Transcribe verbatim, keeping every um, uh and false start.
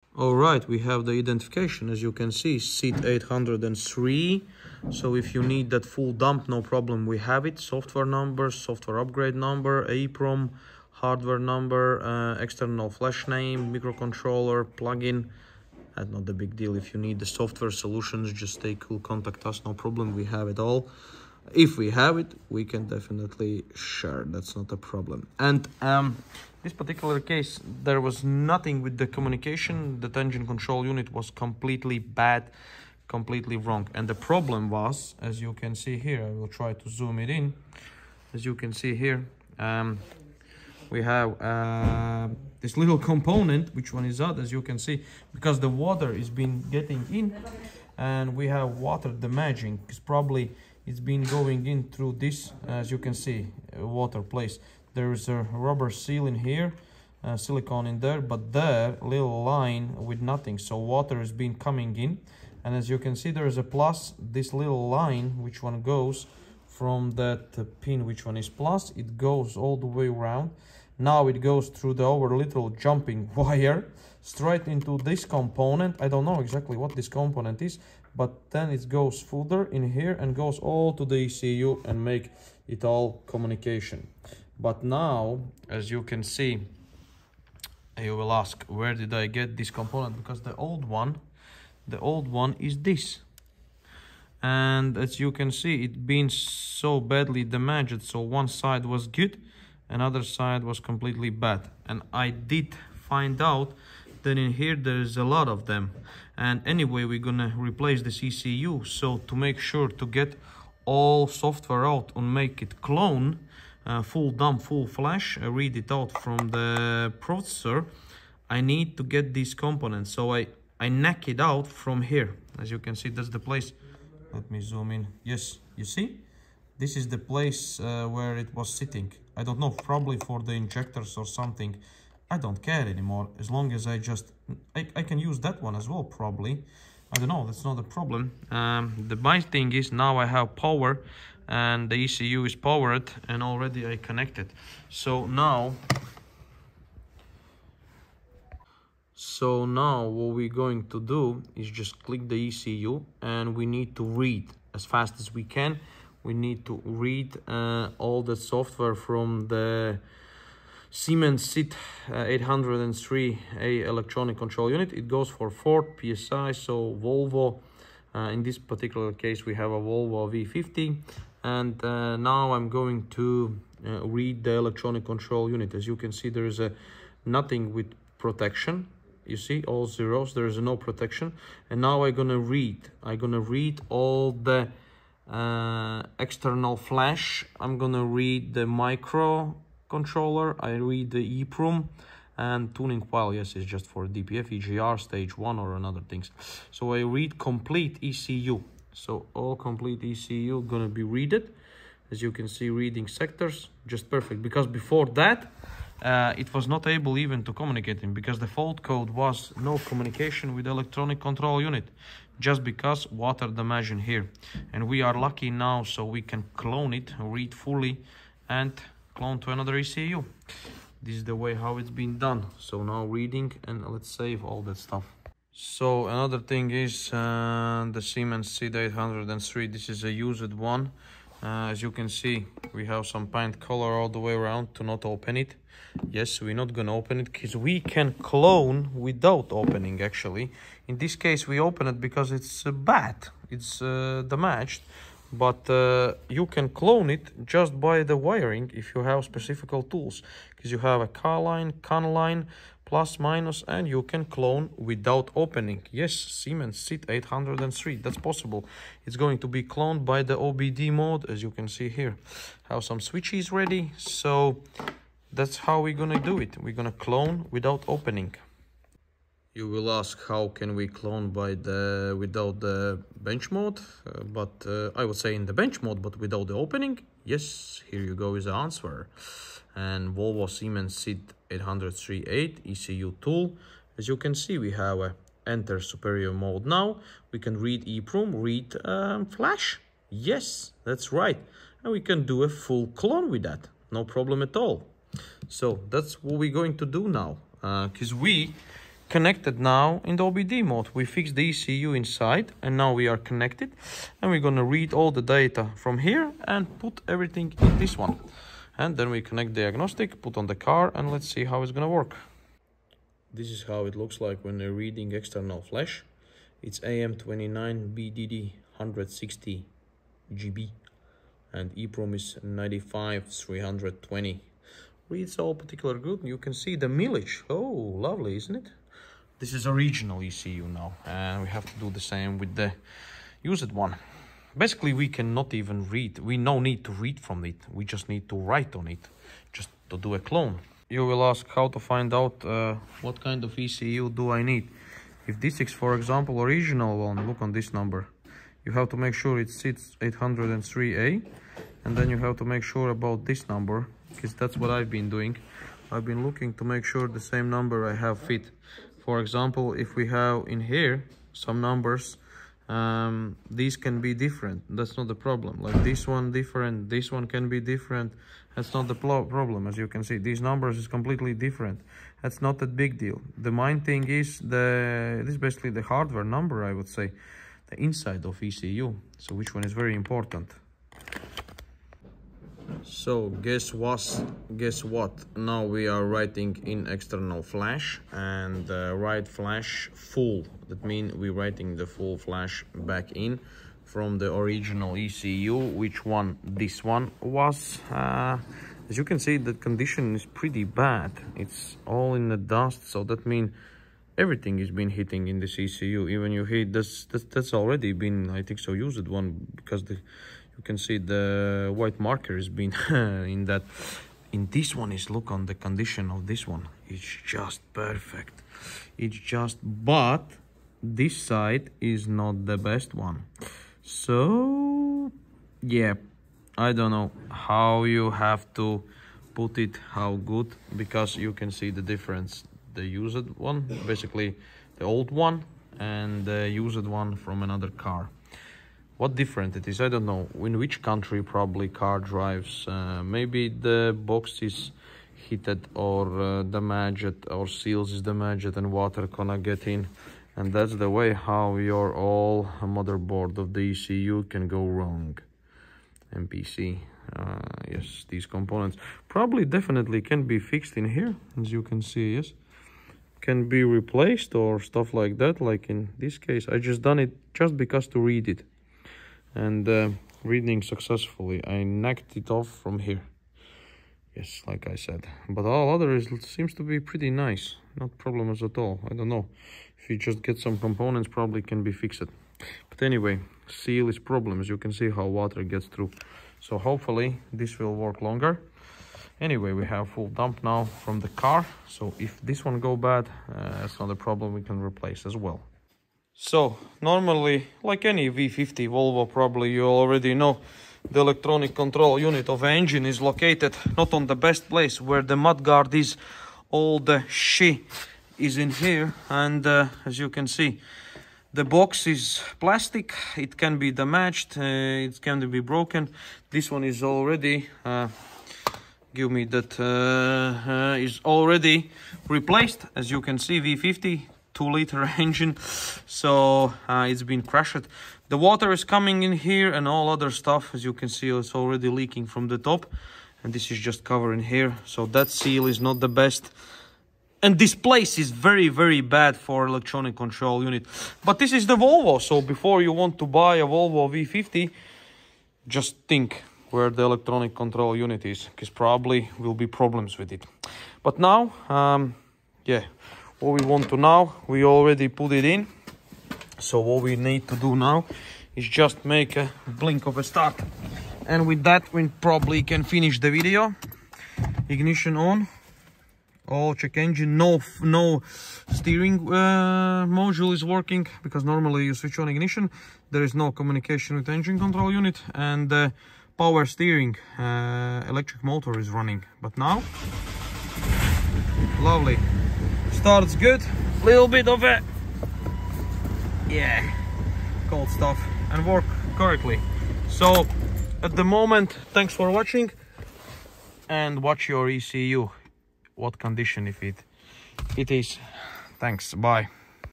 All right, we have the identification, as you can see, S I T eight hundred three. So if you need that full dump, no problem, we have it. Software number, software upgrade number, EEPROM, hardware number, uh, external flash name, microcontroller, plugin. That's not a big deal. If you need the software solutions, just stay cool, contact us, no problem, we have it all. If we have it, we can definitely share, that's not a problem. And um, this particular case, there was nothing with the communication. The engine control unit was completely bad, completely wrong. And the problem was, as you can see here, I will try to zoom it in. As you can see here, um, we have uh, this little component. Which one is that? As you can see, because the water is been getting in, and we have water damaging, because probably it's been going in through this, as you can see, uh, water place. There is a rubber seal in here, uh, silicone in there, but there, little line with nothing. So water has been coming in. And as you can see, there is a plus, this little line, which one goes from that uh, pin, which one is plus, it goes all the way around. Now it goes through the our little jumping wire, straight into this component. I don't know exactly what this component is, but then it goes further in here and goes all to the E C U and make it all communication. But now, as you can see, you will ask, where did I get this component? Because the old one, the old one is this. And as you can see, it been so badly damaged. So one side was good, another side was completely bad. And I did find out that in here there is a lot of them. And anyway, we're gonna replace this E C U. So to make sure to get all software out and make it clone, uh, full dump, full flash, uh, read it out from the processor, I need to get these components. So I, I knock it out from here. As you can see, that's the place. Let me zoom in. Yes, you see? This is the place uh, where it was sitting. I don't know, probably for the injectors or something. I don't care anymore, as long as I just... I, I can use that one as well, probably. I don't know, that's not a problem. Um, the main thing is now I have power and the E C U is powered and already I connected. So now... So now what we're going to do is just click the E C U and we need to read as fast as we can. We need to read uh, all the software from the Siemens S I T eight hundred three A electronic control unit. It goes for Ford, P S I, so Volvo. Uh, in this particular case, we have a Volvo V fifty. And uh, now I'm going to uh, read the electronic control unit. As you can see, there is a nothing with protection. You see, all zeros, there is no protection. And now I'm gonna read. I'm gonna read all the uh, external flash. I'm gonna read the micro controller, I read the EEPROM, and tuning file, yes, it's just for D P F, E G R, stage one or another things. So I read complete E C U. So all complete E C U gonna be read it. As you can see, reading sectors, just perfect. Because before that, uh, it was not able even to communicate in, because the fault code was no communication with electronic control unit, just because water damage in here. And we are lucky now, so we can clone it, read fully, and clone to another E C U. This is the way how it's been done. So now reading, and let's save all that stuff. So another thing is uh, the Siemens S I T eight hundred three. This is a used one. Uh, as you can see, we have some paint color all the way around to not open it. Yes, we're not gonna open it because we can clone without opening. Actually, in this case, we open it because it's uh, bad. It's uh, damaged. But uh, you can clone it just by the wiring if you have specific tools, because you have a car line, can line, plus, minus, and you can clone without opening. Yes, Siemens S I T eight hundred three, that's possible. It's going to be cloned by the O B D mode, as you can see here. Have some switches ready, so that's how we're gonna do it. We're gonna clone without opening. You will ask, how can we clone by the without the bench mode? Uh, but uh, I would say in the bench mode, but without the opening. Yes, here you go is the answer. And Volvo Siemens S I T eight hundred three eight E C U tool. As you can see, we have a enter superior mode now. We can read EEPROM, read um, flash. Yes, that's right. And we can do a full clone with that. No problem at all. So that's what we're going to do now. Because uh, we connected now in the O B D mode. We fixed the E C U inside and now we are connected, and we're gonna read all the data from here and put everything in this one. And then we connect diagnostic, put on the car, and let's see how it's gonna work. This is how it looks like when they're reading external flash. It's A M twenty-nine B D D one hundred sixty G B and EEPROM is ninety-five three twenty. Reads all particular good. You can see the millage. Oh, lovely, isn't it? This is original E C U now, and we have to do the same with the used one. Basically, we cannot even read. We no need to read from it. We just need to write on it, just to do a clone. You will ask how to find out uh, what kind of E C U do I need. If this is, for example, original one, look on this number. You have to make sure it sits eight hundred three A, and then you have to make sure about this number, because that's what I've been doing. I've been looking to make sure the same number I have fit. For example, if we have in here some numbers, um, these can be different. That's not the problem. Like this one different, this one can be different. That's not the problem. As you can see, these numbers is completely different. That's not a big deal. The main thing is the this is basically the hardware number, I would say, the inside of E C U. So which one is very important. So guess what? Guess what? Now we are writing in external flash and uh, write flash full. That means we're writing the full flash back in from the original E C U. Which one this one was? Uh, as you can see, the condition is pretty bad. It's all in the dust, so that means everything has been hitting in this E C U. Even you hit this, that's, that's already been, I think so, used one, because the you can see the white marker has been in that. In this one is, look on the condition of this one. It's just perfect. It's just, but this side is not the best one. So yeah, I don't know how you have to put it, how good, because you can see the difference. The used one, basically the old one, and the used one from another car. What different it is, I don't know. In which country probably car drives. Uh, maybe the box is heated or uh, damaged, or seals is damaged and water gonna get in. And that's the way how your all motherboard of the E C U can go wrong. M P C, uh, yes, these components probably definitely can be fixed in here, as you can see, yes. Can be replaced or stuff like that, like in this case. I just done it just because to read it. And uh, reading successfully, I knocked it off from here. Yes, like I said. But all others seems to be pretty nice. Not problems at all. I don't know. If you just get some components, probably can be fixed. But anyway, seal is problems. You can see how water gets through. So hopefully this will work longer. Anyway, we have full dump now from the car. So if this one go bad, uh, that's not a problem. We can replace as well. So normally, like any V fifty Volvo, probably you already know, the electronic control unit of an engine is located not on the best place where the mudguard is. All the shit is in here, and uh, as you can see, the box is plastic. It can be damaged, uh, it can be broken. This one is already uh, give me that uh, uh, is already replaced. As you can see, V fifty two liter engine, so uh, it's been crushed. The water is coming in here and all other stuff. As you can see, it's already leaking from the top, and this is just covering here. So that seal is not the best, and this place is very very bad for electronic control unit. But this is the Volvo, so before you want to buy a Volvo V fifty, just think where the electronic control unit is, because probably will be problems with it. But now um yeah, what we want to now, we already put it in. So what we need to do now is just make a blink of a start, and with that we probably can finish the video. Ignition on, all check engine, no no steering uh, module is working, because normally you switch on ignition, there is no communication with engine control unit, and uh, power steering, uh, electric motor is running. But now, lovely, starts good, little bit of a, yeah, cold stuff, and work correctly. So at the moment, thanks for watching, and watch your E C U, what condition if it it is. Thanks, bye.